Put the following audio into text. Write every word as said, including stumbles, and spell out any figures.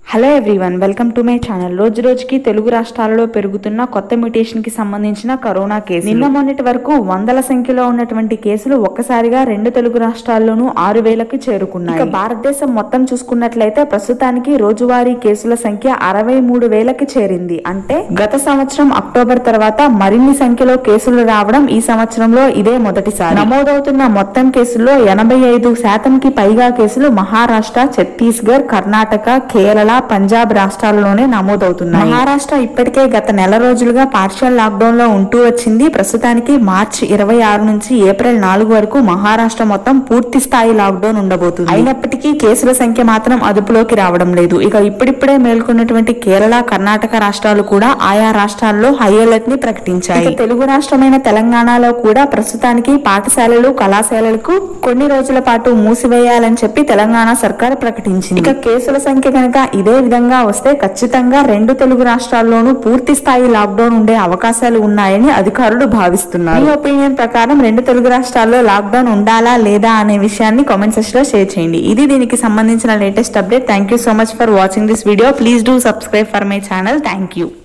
Hello everyone, welcome to my channel. రోజు రోజుకి తెలుగు రాష్ట్రాలలో పెరుగుతున్న కొత్త మ్యూటేషన్ కి సంబంధించిన కరోనా కేసులు. నిన్న మొన్నటి వరకు వందల సంఖ్యలో ఉన్నటువంటి కేసులు ఒక్కసారిగా రెండు తెలుగు రాష్ట్రాల్లోనూ ఆరు వేలకు చేరుకున్నాయి. ఇక భారతదేశం మొత్తం చూసుకున్నట్లయితే ప్రస్తుతానికి రోజువారీ కేసుల సంఖ్య అరవై మూడు వేలకి చేరింది. అంటే గత సంవత్సరం అక్టోబర్ తర్వాత మరిన్ని సంఖ్యలో కేసులు రావడం ఈ సంవత్సరంలో ఇదే మొదటిసారి. నమోదవుతున్న మొత్తం కేసుల్లో ఎనభై ఐదు శాతంకి పైగా కేసులు మహారాష్ట్ర, ఛత్తీస్గఢ్, కర్ణాటక, కేరళ, పంజాబ్ రాష్ట్రాల్లోనే నమోదవుతున్నాయి. మహారాష్ట్ర ఇప్పటికే గత నెల రోజులుగా పార్షియల్ లాక్డౌన్ లో ఉంటూ వచ్చింది. ప్రస్తుతానికి మార్చి ఇరవై ఆరు నుంచి ఏప్రిల్ నాలుగు వరకు మహారాష్ట్ర మొత్తం పూర్తి స్థాయి లాక్డౌన్ ఉండబోతుంది. అయినప్పటికీ కేసుల సంఖ్య మాత్రం అదుపులోకి రావడం లేదు. ఇక ఇప్పుడిప్పుడే మేల్కొన్నటువంటి కేరళ, కర్ణాటక రాష్ట్రాలు కూడా ఆయా రాష్ట్రాల్లో హై అలర్ట్ ని ప్రకటించాయి. తెలుగు రాష్ట్రమైన తెలంగాణలో కూడా ప్రస్తుతానికి పాఠశాలలు, కళాశాలలకు కొన్ని రోజుల పాటు మూసివేయాలని చెప్పి తెలంగాణ సర్కార్ ప్రకటించింది. ఇక కేసుల సంఖ్య కనుక ఇదే విధంగా వస్తే ఖచ్చితంగా రెండు తెలుగు రాష్ట్రాల్లోనూ పూర్తి స్థాయి లాక్డౌన్ ఉండే అవకాశాలు ఉన్నాయని అధికారులు భావిస్తున్నారు. మీ ఒపీనియన్ ప్రకారం రెండు తెలుగు రాష్ట్రాల్లో లాక్డౌన్ ఉండాలా లేదా అనే విషయాన్ని కామెంట్ సెక్షన్ లో షేర్ చేయండి. ఇది దీనికి సంబంధించిన latest update. Thank you so much for watching this video. Please do subscribe for my channel. Thank you.